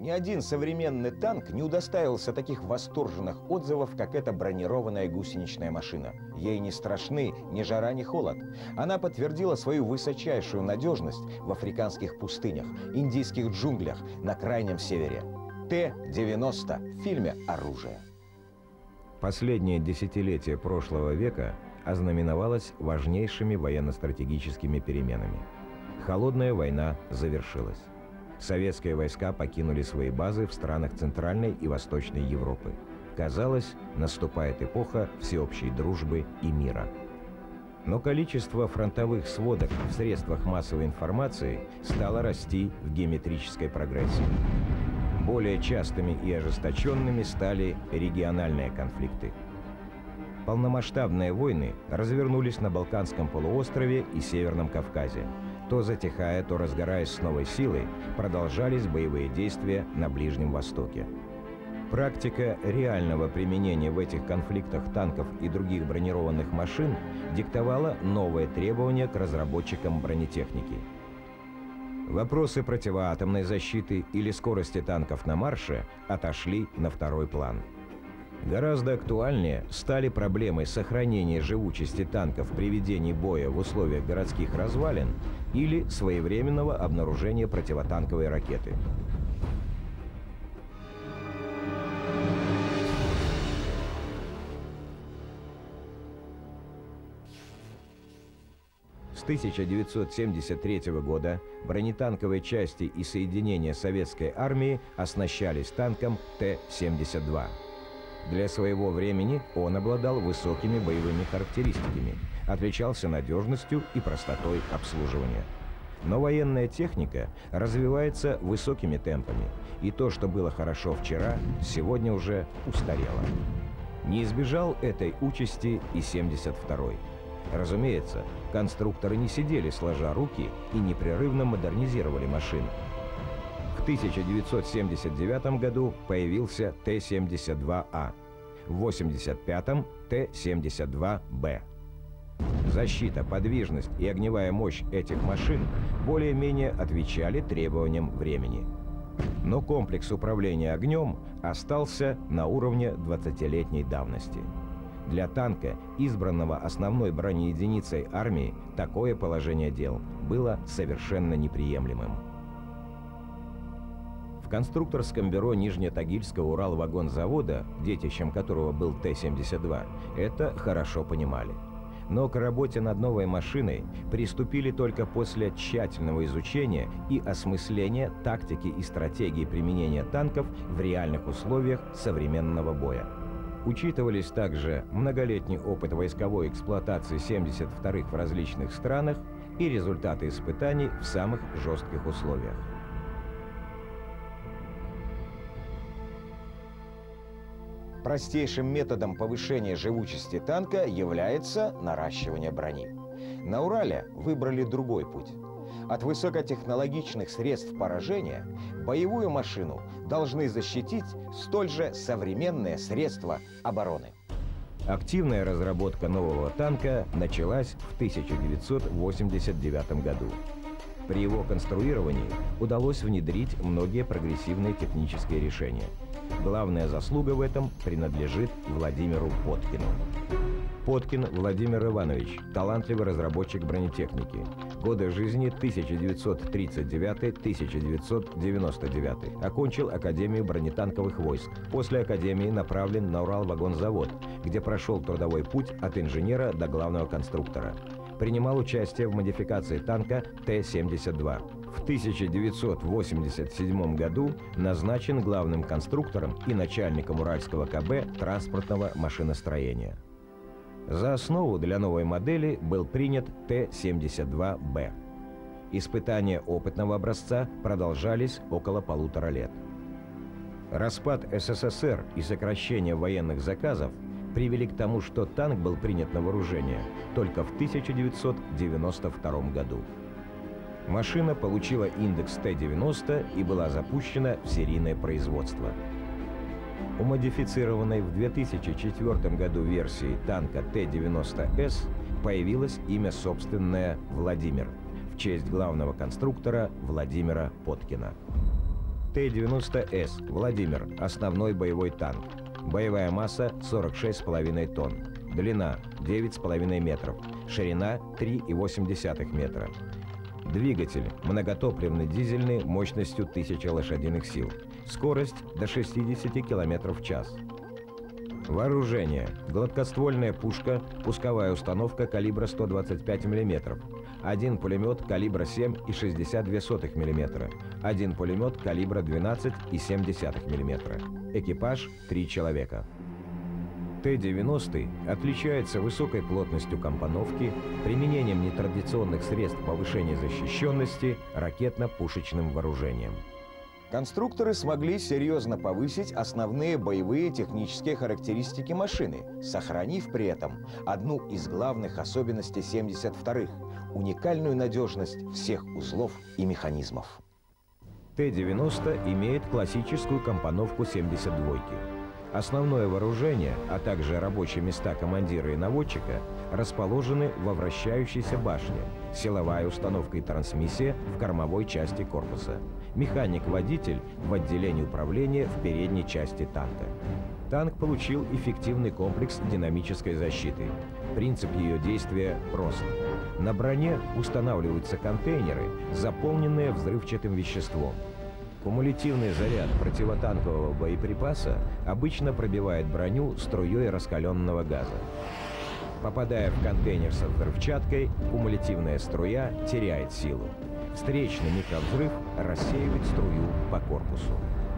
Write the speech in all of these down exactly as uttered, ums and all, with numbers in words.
Ни один современный танк не удостаивался таких восторженных отзывов, как эта бронированная гусеничная машина. Ей не страшны ни жара, ни холод. Она подтвердила свою высочайшую надежность в африканских пустынях, индийских джунглях, на крайнем севере. Т девяносто в фильме «Оружие». Последнее десятилетие прошлого века ознаменовалось важнейшими военно-стратегическими переменами. Холодная война завершилась. Советские войска покинули свои базы в странах Центральной и Восточной Европы. Казалось, наступает эпоха всеобщей дружбы и мира. Но количество фронтовых сводок в средствах массовой информации стало расти в геометрической прогрессии. Более частыми и ожесточенными стали региональные конфликты. Полномасштабные войны развернулись на Балканском полуострове и Северном Кавказе. То затихая, то разгораясь с новой силой, продолжались боевые действия на Ближнем Востоке. Практика реального применения в этих конфликтах танков и других бронированных машин диктовала новые требования к разработчикам бронетехники. Вопросы противоатомной защиты или скорости танков на марше отошли на второй план. Гораздо актуальнее стали проблемы сохранения живучести танков при ведении боя в условиях городских развалин или своевременного обнаружения противотанковой ракеты. С тысяча девятьсот семьдесят третьего года бронетанковые части и соединения советской армии оснащались танком Т семьдесят два. Для своего времени он обладал высокими боевыми характеристиками, отличался надежностью и простотой обслуживания. Но военная техника развивается высокими темпами, и то, что было хорошо вчера, сегодня уже устарело. Не избежал этой участи и семьдесят второй. Разумеется, конструкторы не сидели сложа руки и непрерывно модернизировали машины. В тысяча девятьсот семьдесят девятом году появился Т семьдесят два А, в восемьдесят пятом Т семьдесят два Б. Защита, подвижность и огневая мощь этих машин более-менее отвечали требованиям времени. Но комплекс управления огнем остался на уровне двадцатилетней давности. Для танка, избранного основной бронеединицей армии, такое положение дел было совершенно неприемлемым. В конструкторском бюро Нижнетагильского Уралвагонзавода, детищем которого был Т семьдесят два, это хорошо понимали. Но к работе над новой машиной приступили только после тщательного изучения и осмысления тактики и стратегии применения танков в реальных условиях современного боя. Учитывались также многолетний опыт войсковой эксплуатации семьдесят вторых в различных странах и результаты испытаний в самых жестких условиях. Простейшим методом повышения живучести танка является наращивание брони. На Урале выбрали другой путь. От высокотехнологичных средств поражения боевую машину должны защитить столь же современные средства обороны. Активная разработка нового танка началась в тысяча девятьсот восемьдесят девятом году. При его конструировании удалось внедрить многие прогрессивные технические решения. Главная заслуга в этом принадлежит Владимиру Поткину. Поткин Владимир Иванович, талантливый разработчик бронетехники. Годы жизни тысяча девятьсот тридцать девятый — тысяча девятьсот девяносто девятый. Окончил Академию бронетанковых войск. После Академии направлен на Уралвагонзавод, где прошел трудовой путь от инженера до главного конструктора. Принимал участие в модификации танка Т семьдесят два. В тысяча девятьсот восемьдесят седьмом году назначен главным конструктором и начальником Уральского КБ транспортного машиностроения. За основу для новой модели был принят Т семьдесят два Б. Испытания опытного образца продолжались около полутора лет. Распад СССР и сокращение военных заказов привели к тому, что танк был принят на вооружение только в тысяча девятьсот девяносто втором году. Машина получила индекс Т девяносто и была запущена в серийное производство. У модифицированной в две тысячи четвёртом году версии танка Т девяносто С появилось имя собственное «Владимир» в честь главного конструктора Владимира Поткина. Т девяносто С «Владимир» – основной боевой танк. Боевая масса сорок шесть с половиной тонн. Длина девять с половиной метров. Ширина три и восемь десятых метра. Двигатель многотопливный дизельный мощностью тысяча лошадиных сил. Скорость до шестидесяти километров в час. Вооружение. Гладкоствольная пушка, пусковая установка калибра сто двадцать пять миллиметров. Один пулемет калибра семь и шестьдесят две сотых миллиметра. Один пулемет калибра двенадцать и семь десятых миллиметра. Экипаж – три человека. Т девяносто отличается высокой плотностью компоновки, применением нетрадиционных средств повышения защищенности, ракетно-пушечным вооружением. Конструкторы смогли серьезно повысить основные боевые технические характеристики машины, сохранив при этом одну из главных особенностей семьдесят вторых – уникальную надежность всех узлов и механизмов. Т девяносто имеет классическую компоновку семьдесят двойки. Основное вооружение, а также рабочие места командира и наводчика расположены во вращающейся башне, силовая установка и трансмиссия в кормовой части корпуса, механик-водитель в отделении управления в передней части танка. Танк получил эффективный комплекс динамической защиты. Принцип ее действия прост. На броне устанавливаются контейнеры, заполненные взрывчатым веществом. Кумулятивный заряд противотанкового боеприпаса обычно пробивает броню струей раскаленного газа. Попадая в контейнер со взрывчаткой, кумулятивная струя теряет силу. Встречный микровзрыв рассеивает струю по корпусу.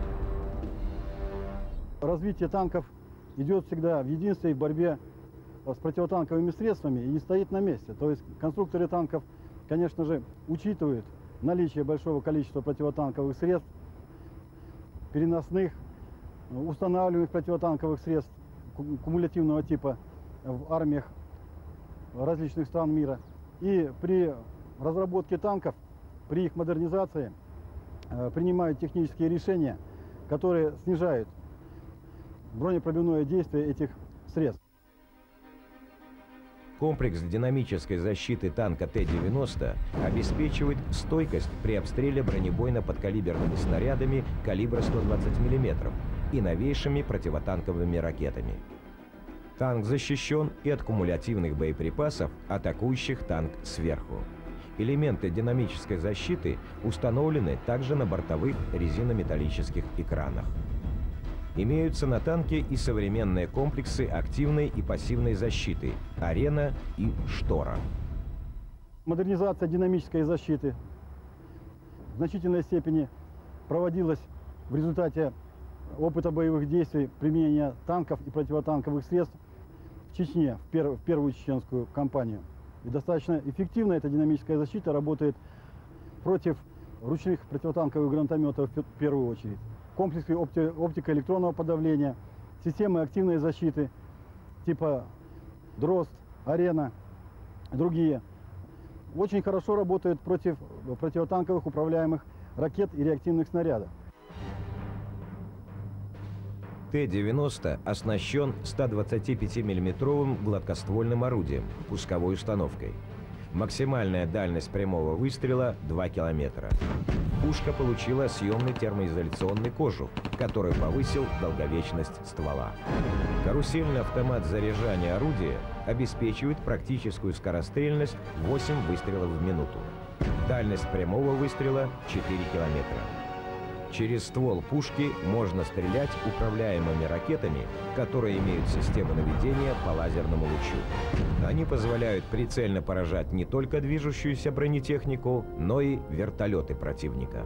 Развитие танков идет всегда в единстве и в борьбе с противотанковыми средствами и не стоит на месте. То есть конструкторы танков, конечно же, учитывают наличие большого количества противотанковых средств, переносных, устанавливаемых противотанковых средств кумулятивного типа в армиях различных стран мира. И при разработке танков, при их модернизации принимают технические решения, которые снижают бронепробивное действие этих средств. Комплекс динамической защиты танка Т девяносто обеспечивает стойкость при обстреле бронебойно-подкалиберными снарядами калибра сто двадцать миллиметров и новейшими противотанковыми ракетами. Танк защищен и от кумулятивных боеприпасов, атакующих танк сверху. Элементы динамической защиты установлены также на бортовых резинометаллических экранах. Имеются на танке и современные комплексы активной и пассивной защиты «Арена» и «Штора». Модернизация динамической защиты в значительной степени проводилась в результате опыта боевых действий применения танков и противотанковых средств в Чечне, в, пер в первую чеченскую кампанию. И достаточно эффективно эта динамическая защита работает против ручных противотанковых гранатометов в первую очередь. Комплексы опти оптико-электронного подавления, системы активной защиты типа «Дрозд», «Арена» и другие очень хорошо работают против противотанковых управляемых ракет и реактивных снарядов. Т девяносто оснащен ста двадцатипятимиллиметровым гладкоствольным орудием, пусковой установкой. Максимальная дальность прямого выстрела – два километра. Пушка получила съемный термоизоляционный кожух, который повысил долговечность ствола. Карусельный автомат заряжания орудия обеспечивает практическую скорострельность восемь выстрелов в минуту. Дальность прямого выстрела – четыре километра. Через ствол пушки можно стрелять управляемыми ракетами, которые имеют систему наведения по лазерному лучу. Они позволяют прицельно поражать не только движущуюся бронетехнику, но и вертолеты противника.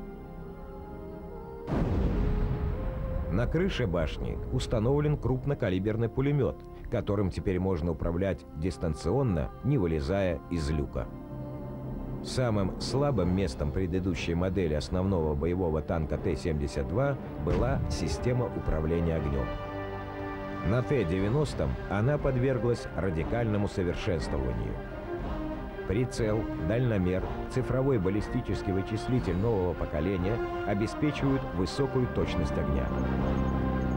На крыше башни установлен крупнокалиберный пулемет, которым теперь можно управлять дистанционно, не вылезая из люка. Самым слабым местом предыдущей модели основного боевого танка Т семьдесят два была система управления огнем. На Т девяносто она подверглась радикальному совершенствованию. Прицел, дальномер, цифровой баллистический вычислитель нового поколения обеспечивают высокую точность огня.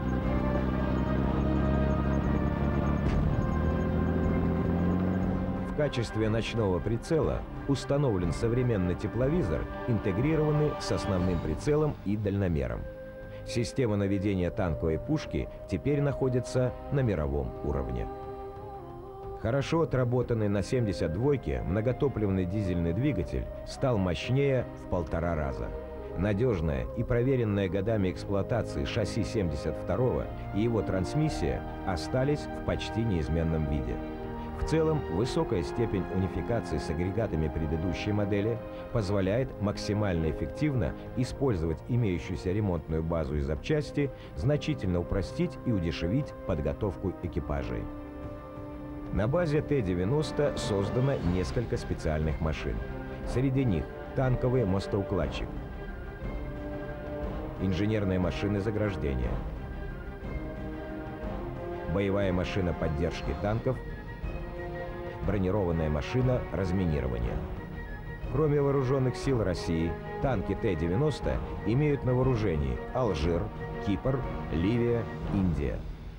В В качестве ночного прицела установлен современный тепловизор, интегрированный с основным прицелом и дальномером. Система наведения танковой пушки теперь находится на мировом уровне. Хорошо отработанный на семьдесят двойке многотопливный дизельный двигатель стал мощнее в полтора раза. Надежное и проверенное годами эксплуатации шасси семьдесят второго и его трансмиссия остались в почти неизменном виде. В целом, высокая степень унификации с агрегатами предыдущей модели позволяет максимально эффективно использовать имеющуюся ремонтную базу и запчасти, значительно упростить и удешевить подготовку экипажей. На базе Т девяносто создано несколько специальных машин. Среди них танковый мостоукладчик, инженерные машины заграждения, боевая машина поддержки танков, бронированная машина разминирования. Кроме вооруженных сил России, танки Т девяносто имеют на вооружении Алжир, Кипр, Ливия, Индия.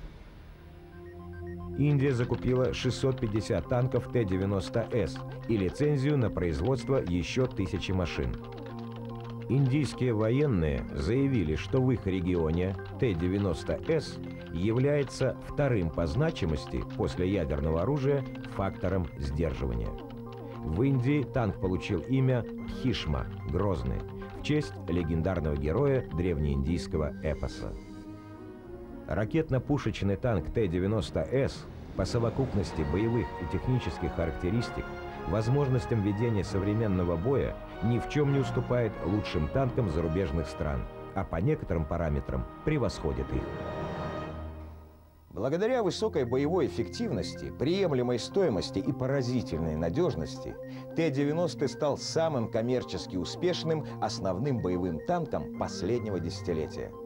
Индия закупила шестьсот пятьдесят танков Т девяносто С и лицензию на производство еще тысячи машин. Индийские военные заявили, что в их регионе Т девяносто С является вторым по значимости после ядерного оружия фактором сдерживания. В Индии танк получил имя Бхишма – Грозный, в честь легендарного героя древнеиндийского эпоса. Ракетно-пушечный танк Т девяносто С по совокупности боевых и технических характеристик, возможностям ведения современного боя ни в чем не уступает лучшим танкам зарубежных стран, а по некоторым параметрам превосходит их. Благодаря высокой боевой эффективности, приемлемой стоимости и поразительной надежности, Т девяносто стал самым коммерчески успешным основным боевым танком последнего десятилетия.